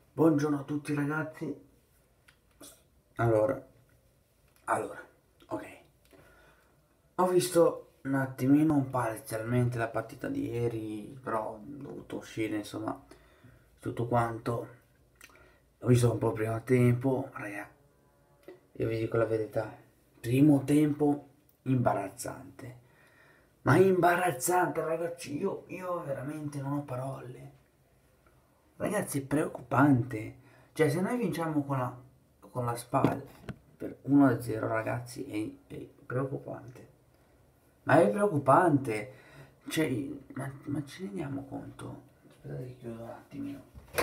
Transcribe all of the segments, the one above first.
Buongiorno a tutti ragazzi. Allora, ok. Ho visto un attimino parzialmente la partita di ieri, però ho dovuto uscire, insomma, tutto quanto. Ho visto un po' il primo tempo, raga. Io vi dico la verità. Primo tempo imbarazzante. Ma imbarazzante, ragazzi. Io veramente non ho parole. Ragazzi, è preoccupante. Cioè, se noi vinciamo con la SPAL per 1-0, ragazzi, è preoccupante. Ma è preoccupante. Cioè, ma ci rendiamo conto? Aspettate che chiudo un attimino.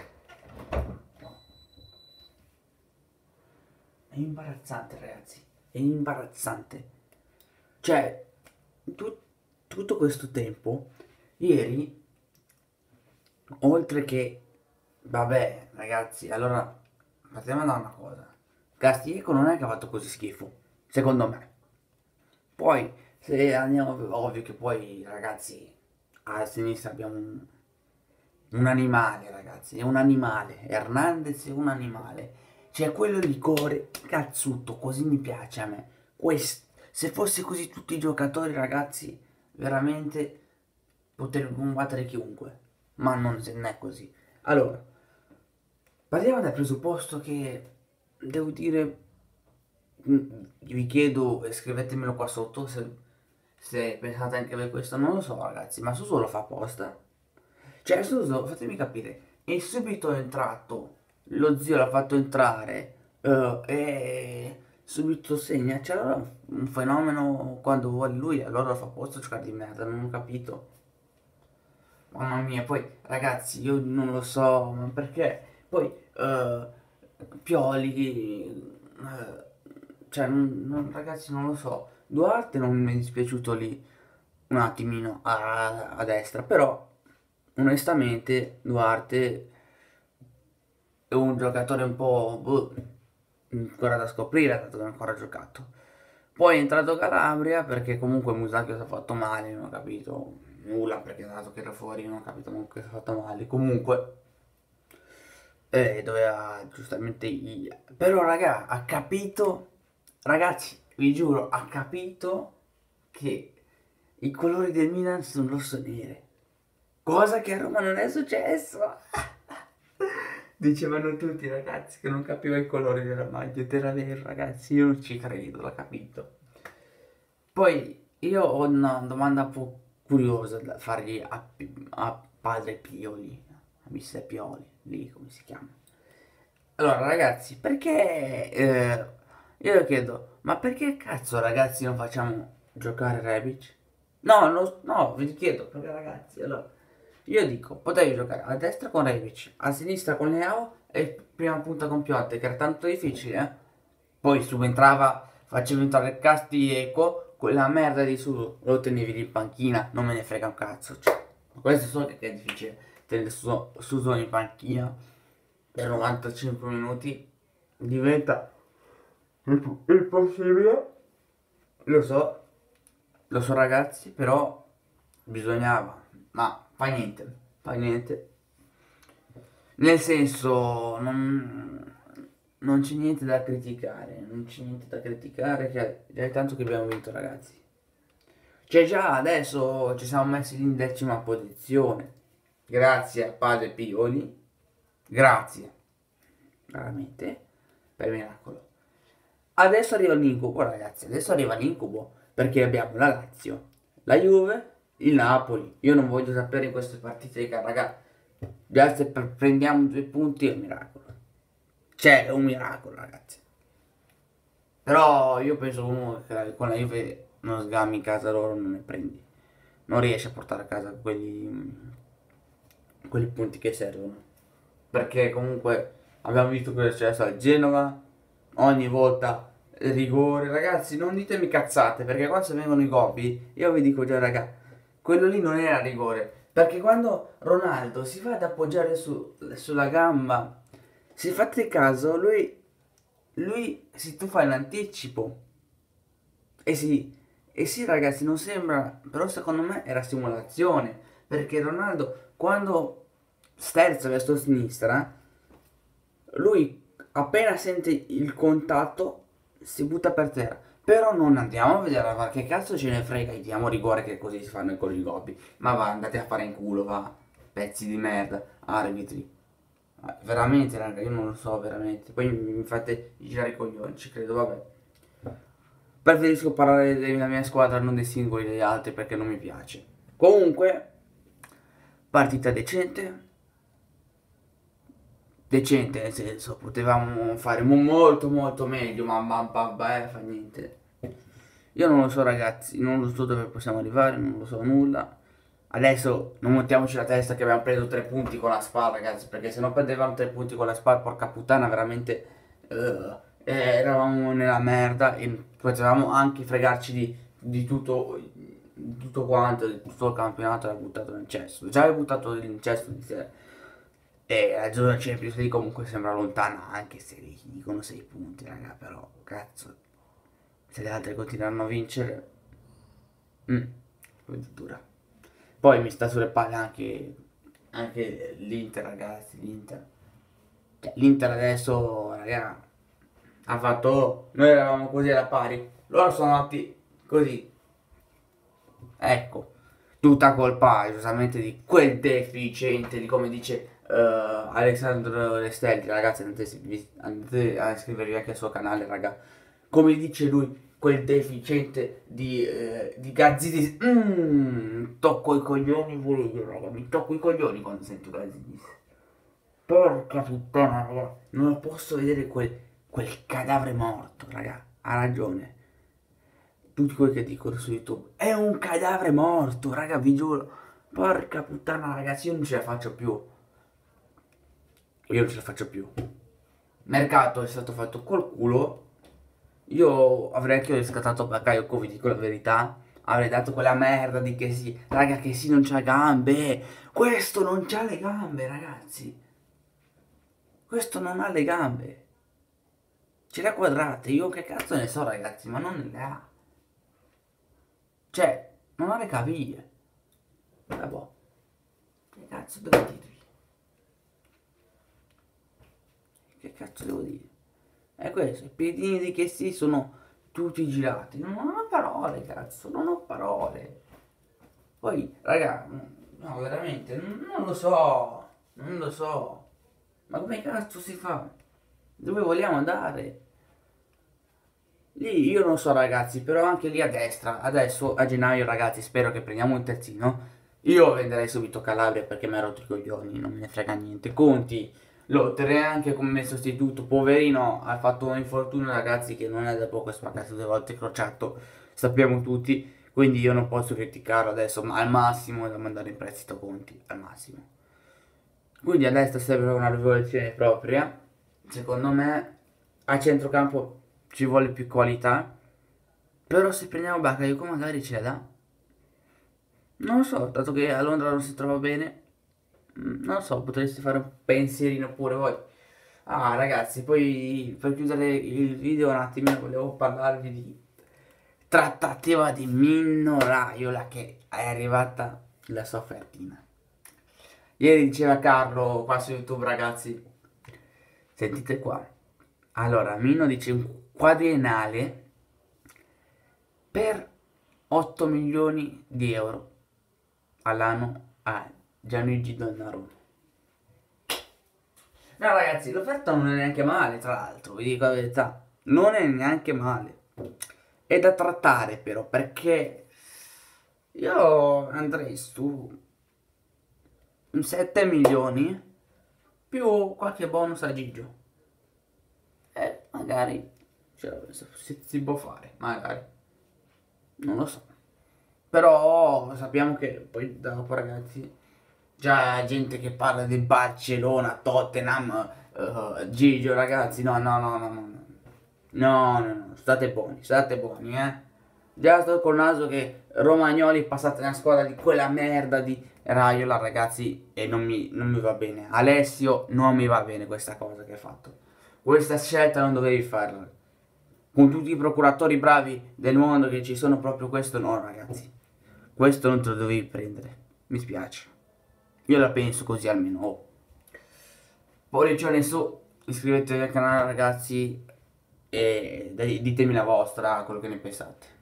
È imbarazzante, ragazzi. È imbarazzante. Cioè, tu- tutto questo tempo, ieri, oltre che, vabbè, ragazzi, allora, partiamo da una cosa. Castillejo non è che ha fatto così schifo, secondo me. Poi, se andiamo, ovvio che poi, ragazzi, a sinistra abbiamo un animale, ragazzi, è un animale. Hernandez è un animale. C'è quello di cuore cazzuto, così mi piace a me. Se fosse così tutti i giocatori, ragazzi, veramente poter combattere chiunque. Ma non è così. Allora, partiamo dal presupposto che devo dire, vi chiedo, e scrivetemelo qua sotto se pensate anche voi questo, non lo so ragazzi, ma Suso lo fa apposta? Cioè Suso, fatemi capire, è subito entrato, lo zio l'ha fatto entrare e subito segna, c'è allora un fenomeno quando vuole lui, allora lo fa apposta a giocare di merda, non ho capito. Mamma mia, poi ragazzi, io non lo so, ma perché? Poi Pioli, cioè, ragazzi, non lo so. Duarte non mi è dispiaciuto lì un attimino a destra, però onestamente Duarte è un giocatore un po' boh, ancora da scoprire, dato che non ha ancora giocato. Poi è entrato Calabria perché comunque Musacchio si è fatto male, non ho capito nulla perché dato che era fuori non ho capito comunque si è fatto male. Comunque doveva giustamente però raga, ha capito, ragazzi, vi giuro, ha capito che i colori del Milan sono rosso-nere. Cosa che a Roma non è successo. Dicevano tutti ragazzi che non capiva i colori della maglia ed era vero ragazzi, io non ci credo, l'ho capito. Poi io ho una domanda un po' curiosa da fargli a padre Pioli, a mister Pioli, lì come si chiama. Allora ragazzi, perché io le chiedo, ma perché cazzo ragazzi non facciamo giocare Rebic? No, no, vi chiedo, perché ragazzi, allora, io dico, potevi giocare a destra con Rebic, a sinistra con Leao e prima punta con Piotte, che era tanto difficile, eh? Poi subentrava, facevi entrare Castillejo, quella merda di su lo tenevi lì in panchina, non me ne frega un cazzo, cioè, ma questo so che è difficile tenere Suso in panchina per 95 minuti, diventa impossibile, lo so, lo so ragazzi, però bisognava, ma fa niente. Nel senso, non c'è niente da criticare, non c'è niente da criticare, che è tanto che abbiamo vinto ragazzi. Cioè già adesso ci siamo messi in 10ª posizione, grazie a padre Pioli, grazie, veramente, per miracolo. Adesso arriva l'incubo, ragazzi. Adesso arriva l'incubo. Perché abbiamo la Lazio, la Juve, il Napoli. Io non voglio sapere in queste partite che, raga, già se prendiamo 2 punti è un miracolo. Cioè, è un miracolo, ragazzi. Però io penso comunque che con la Juve non sgammi in casa loro, non ne prendi. Non riesci a portare a casa quelli punti che servono. Perché comunque abbiamo visto cosa è successo al Genova, ogni volta rigore, ragazzi non ditemi cazzate perché quando vengono i gobbi io vi dico già raga, quello lì non era rigore, perché quando Ronaldo si va ad appoggiare sulla gamba, se fate caso lui si tuffa in anticipo e sì ragazzi non sembra, però secondo me era simulazione, perché Ronaldo quando sterza verso sinistra lui appena sente il contatto si butta per terra. Però non andiamo a vedere la VAR, che cazzo ce ne frega, gli diamo rigore che così si fanno con i gobbi. Ma va, andate a fare in culo, va. Pezzi di merda, arbitri. Veramente, raga, io non lo so, veramente. Poi mi fate girare i coglioni, ci credo, vabbè. Preferisco parlare della mia squadra, non dei singoli degli altri, perché non mi piace. Comunque, partita decente. Decente, nel senso, potevamo fare molto molto meglio, ma vabbè, fa niente. Io non lo so ragazzi, non lo so dove possiamo arrivare, non lo so nulla. Adesso non montiamoci la testa che abbiamo preso 3 punti con la SPAL, ragazzi, perché se non prendevamo 3 punti con la SPAL, porca puttana, veramente eravamo nella merda e potevamo anche fregarci di tutto quanto, di tutto il campionato era buttato nel cesso. Già avevo buttato nel cesso di sé. E la zona Champions League comunque sembra lontana, anche se dicono 6 punti, raga, però cazzo, se le altre continuano a vincere, dura. Poi mi sta sulle palle anche l'Inter, ragazzi, l'Inter. Cioè, l'Inter adesso, raga, ha fatto, noi eravamo così alla pari, loro sono andati così. Ecco, tutta colpa giustamente di quel deficiente, di come dice Alessandro Restelli, ragazzi, andate a iscrivervi anche al suo canale, raga. Come dice lui, quel deficiente di Gazzidis. Tocco i coglioni pure io, raga. Mi tocco i coglioni quando sento Gazzidis. Porca puttana, raga. Non posso vedere quel cadavre morto, raga. Ha ragione. Tutti quelli che dicono su YouTube. È un cadavre morto, raga, vi giuro. Porca puttana, ragazzi, io non ce la faccio più. Io non ce la faccio più. Mercato è stato fatto col culo. Io avrei anche riscattato Bakayoko, vi dico la verità. Avrei dato quella merda di che sì. Raga, che sì, non c'ha gambe. Questo non c'ha le gambe, ragazzi. Questo non ha le gambe. Ce le ha quadrate. Io che cazzo ne so, ragazzi, ma non le ha. Cioè, non ha le caviglie. Vabbè. Che cazzo devo dirvi? Che cazzo devo dire? È questo, i piedini di che sì sono tutti girati. Non ho parole, cazzo, non ho parole. Poi, raga, no, veramente, non lo so, non lo so. Ma come cazzo si fa? Dove vogliamo andare? Lì, io non so ragazzi, però anche lì a destra, adesso a gennaio ragazzi, spero che prendiamo un terzino. Io venderei subito Calabria perché mi ha rotto i coglioni, non me ne frega niente. Conti, lo terrei anche come sostituto, poverino, ha fatto un infortunio ragazzi che non è da poco, è spaccato 2 volte crociato, sappiamo tutti. Quindi io non posso criticarlo adesso, ma al massimo è da mandare in prestito Conti, al massimo. Quindi a destra serve una rivoluzione propria, secondo me. A centrocampo ci vuole più qualità, però se prendiamo Bakayoko magari ce la dà. Non lo so, dato che a Londra non si trova bene, non lo so, potreste fare un pensierino pure voi. Ah ragazzi, poi per chiudere il video un attimino volevo parlarvi di trattativa di Mino Raiola che è arrivata la sua offertina. Ieri diceva Carlo qua su YouTube ragazzi, sentite qua. Allora, Mino dice un quadriennale per 8 milioni di euro all'anno a Gianluigi Donnarumma. No ragazzi, l'offerta non è neanche male, tra l'altro, vi dico la verità, non è neanche male. È da trattare però, perché io andrei su 7 milioni più qualche bonus a Gigio. Magari si può fare, magari. Non lo so. Però sappiamo che poi dopo ragazzi, già gente che parla di Barcellona, Tottenham, Gigio ragazzi, no, no, no, no, no, no. No, no, no, state buoni, eh. Già sto col naso che Romagnoli passate nella squadra di quella merda di Raiola, ragazzi, e non mi va bene. Alessio, non mi va bene questa cosa che hai fatto. Questa scelta non dovevi farla. Con tutti i procuratori bravi del mondo che ci sono, proprio questo no, ragazzi. Questo non te lo dovevi prendere. Mi spiace. Io la penso così almeno. Oh. Pollicione in su. iscrivetevi al canale ragazzi e ditemi la vostra, quello che ne pensate.